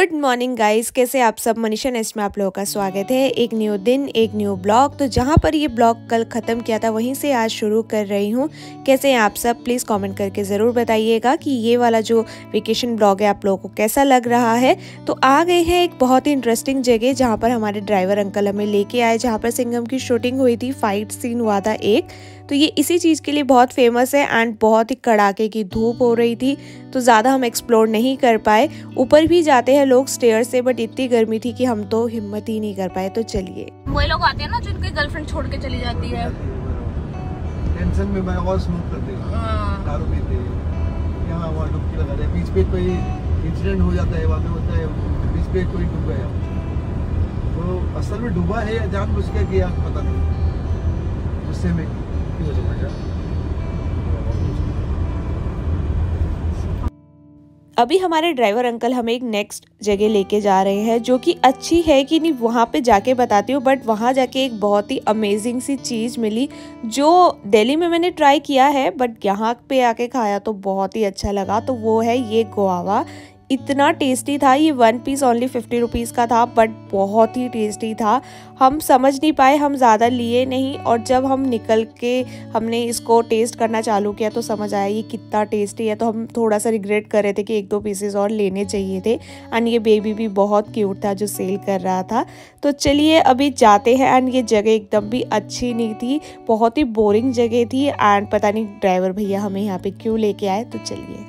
Good morning guys, कैसे आप सब। मनीषा नेस्ट में आप लोगों का स्वागत है। एक न्यू दिन, एक न्यू ब्लॉग। तो जहां पर ये ब्लॉग कल ख़त्म किया था वहीं से आज शुरू कर रही हूं। कैसे हैं आप सब, प्लीज़ कमेंट करके ज़रूर बताइएगा कि ये वाला जो वेकेशन ब्लॉग है आप लोगों को कैसा लग रहा है। तो आ गए हैं एक बहुत ही इंटरेस्टिंग जगह जहाँ पर हमारे ड्राइवर अंकल हमें लेके आए, जहाँ पर सिंघम की शूटिंग हुई थी, फाइट सीन हुआ था एक। तो ये इसी चीज़ के लिए बहुत फेमस है एंड बहुत ही कड़ाके की धूप हो रही थी तो ज़्यादा हम एक्सप्लोर नहीं कर पाए। ऊपर भी जाते हैं लोग स्टेयर से, बट इतनी गर्मी थी कि हम तो हिम्मत ही नहीं कर पाए। तो चलिए, वही लोग आते हैं ना जिनकी गर्लफ्रेंड छोड़ के चली जाती है, टेंशन में मैं और स्मोक करते हैं, दारू पीते हैं, यहाँ वहाँ डुबकी लगाते हैं, बीच पे कोई इंसिडेंट हो जाता है, वहाँ पे होता है बीच पे कोई डूब गया, तो असल में डूबा है या जानबूझ के किया पता नहीं, गुस्से में हो जाएगा। अभी हमारे ड्राइवर अंकल हमें एक नेक्स्ट जगह लेके जा रहे हैं जो कि अच्छी है कि नहीं वहाँ पे जाके बताती हूँ। बट वहाँ जाके एक बहुत ही अमेजिंग सी चीज़ मिली जो दिल्ली में मैंने ट्राई किया है बट यहाँ पे आके खाया तो बहुत ही अच्छा लगा। तो वो है ये गुआवा। इतना टेस्टी था। ये 1 पीस ओनली 50 रुपीज़ का था बट बहुत ही टेस्टी था। हम समझ नहीं पाए, हम ज़्यादा लिए नहीं, और जब हम निकल के हमने इसको टेस्ट करना चालू किया तो समझ आया ये कितना टेस्टी है। तो हम थोड़ा सा रिग्रेट कर रहे थे कि 1-2 पीसेस और लेने चाहिए थे। एंड ये बेबी भी बहुत क्यूट था जो सेल कर रहा था। तो चलिए अभी जाते हैं। एंड ये जगह एकदम भी अच्छी नहीं थी, बहुत ही बोरिंग जगह थी। एंड पता नहीं ड्राइवर भैया हमें यहाँ पे क्यों लेके आए। तो चलिए,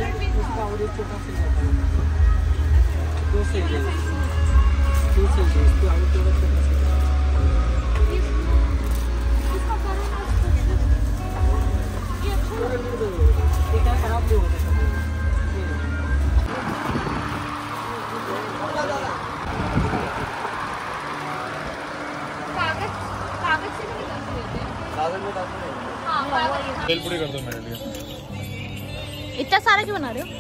पूरी कर दो मेरे लिए। इतना सारा क्यों बना रहे हो?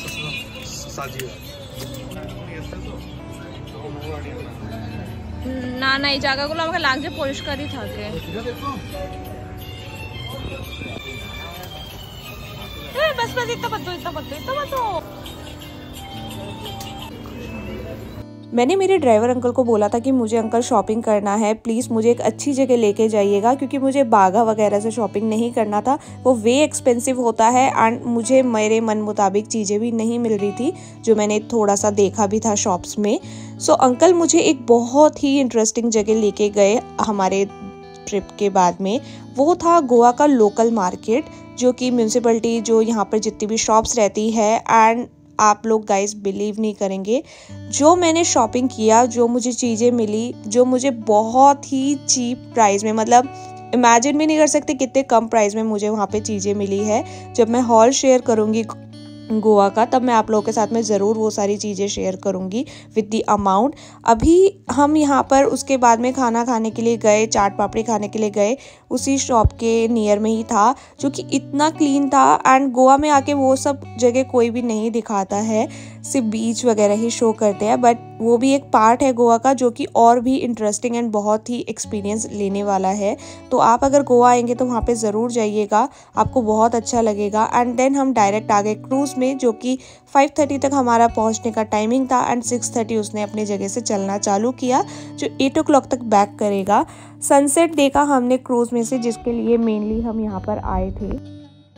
ना ना এই জায়গাগুলো আমাকে লাগছে পরিষ্কারই থাকে। बस बस इतना मत दो। मैंने मेरे ड्राइवर अंकल को बोला था कि मुझे अंकल शॉपिंग करना है, प्लीज़ मुझे एक अच्छी जगह लेके जाइएगा, क्योंकि मुझे बागा वगैरह से शॉपिंग नहीं करना था। वो वे एक्सपेंसिव होता है एंड मुझे मेरे मन मुताबिक चीज़ें भी नहीं मिल रही थी जो मैंने थोड़ा सा देखा भी था शॉप्स में। सो अंकल मुझे एक बहुत ही इंटरेस्टिंग जगह लेके गए हमारे ट्रिप के बाद में। वो था गोवा का लोकल मार्केट, जो कि म्यूनसिपलिटी जो यहाँ पर जितनी भी शॉप्स रहती है। एंड आप लोग गाइस बिलीव नहीं करेंगे, जो मैंने शॉपिंग किया, जो मुझे चीज़ें मिली, जो मुझे बहुत ही चीप प्राइस में, मतलब इमेजिन भी नहीं कर सकते कितने कम प्राइस में मुझे वहाँ पे चीज़ें मिली है। जब मैं हॉल शेयर करूँगी गोवा का तब मैं आप लोगों के साथ में ज़रूर वो सारी चीज़ें शेयर करूँगी विद द अमाउंट। अभी हम यहाँ पर उसके बाद में खाना खाने के लिए गए, चाट पापड़ी खाने के लिए गए, उसी शॉप के नियर में ही था जो कि इतना क्लीन था। एंड गोवा में आके वो सब जगह कोई भी नहीं दिखाता है, सिर्फ बीच वगैरह ही शो करते हैं। बट वो भी एक पार्ट है गोवा का जो कि और भी इंटरेस्टिंग एंड बहुत ही एक्सपीरियंस लेने वाला है। तो आप अगर गोवा आएंगे तो वहाँ पे ज़रूर जाइएगा, आपको बहुत अच्छा लगेगा। एंड देन हम डायरेक्ट आ गए क्रूज़ में, जो कि 5:30 तक हमारा पहुँचने का टाइमिंग था। एंड 6:30 उसने अपनी जगह से चलना चालू किया, जो 8 o'clock तक बैक करेगा। सनसेट देखा हमने क्रूज़ में से, जिसके लिए मेनली हम यहाँ पर आए थे।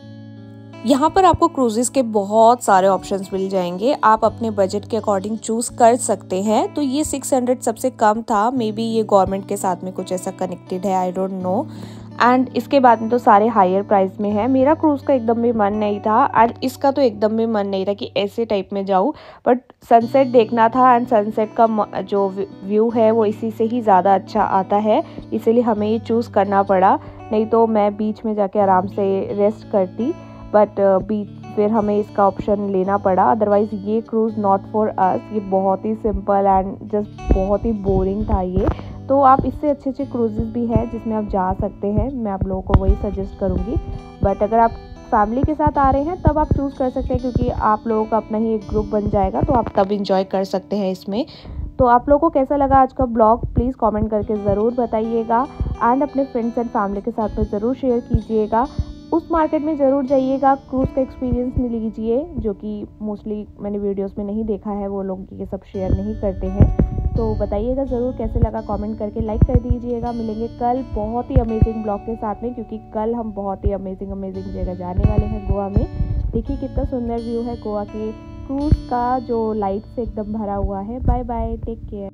यहाँ पर आपको क्रूजेस के बहुत सारे ऑप्शंस मिल जाएंगे, आप अपने बजट के अकॉर्डिंग चूज कर सकते हैं। तो ये 600 सबसे कम था, मे बी ये गवर्नमेंट के साथ में कुछ ऐसा कनेक्टेड है, आई डोंट नो। एंड इसके बाद में तो सारे हायर प्राइस में है। मेरा क्रूज़ का एकदम भी मन नहीं था एंड इसका तो एकदम भी मन नहीं था कि ऐसे टाइप में जाऊँ, बट सनसेट देखना था। एंड सनसेट का जो व्यू है वो इसी से ही ज़्यादा अच्छा आता है, इसीलिए हमें ये चूज़ करना पड़ा। नहीं तो मैं बीच में जाके आराम से रेस्ट करती, बट फिर हमें इसका ऑप्शन लेना पड़ा। अदरवाइज़ ये क्रूज़ नॉट फॉर अस। ये बहुत ही सिंपल एंड जस्ट बहुत ही बोरिंग था ये। तो आप इससे अच्छे अच्छे क्रूजेस भी हैं जिसमें आप जा सकते हैं, मैं आप लोगों को वही सजेस्ट करूँगी। बट अगर आप फैमिली के साथ आ रहे हैं तब आप चूज़ कर सकते हैं, क्योंकि आप लोगों का अपना ही एक ग्रुप बन जाएगा, तो आप तब इंजॉय कर सकते हैं इसमें। तो आप लोगों को कैसा लगा आज का ब्लॉग, प्लीज़ कमेंट करके ज़रूर बताइएगा। एंड अपने फ्रेंड्स एंड फैमिली के साथ में ज़रूर शेयर कीजिएगा। उस मार्केट में ज़रूर जाइएगा, क्रूज़ का एक्सपीरियंस नहीं लीजिए, जो कि मोस्टली मैंने वीडियोस में नहीं देखा है, वो लोग ये सब शेयर नहीं करते हैं। तो बताइएगा ज़रूर कैसे लगा, कमेंट करके लाइक कर दीजिएगा। मिलेंगे कल बहुत ही अमेजिंग ब्लॉग के साथ में, क्योंकि कल हम बहुत ही अमेजिंग जगह जाने वाले हैं गोवा में। देखिए कितना सुंदर व्यू है गोवा के, क्रूज़ का जो लाइट से एकदम भरा हुआ है। Bye bye, take care.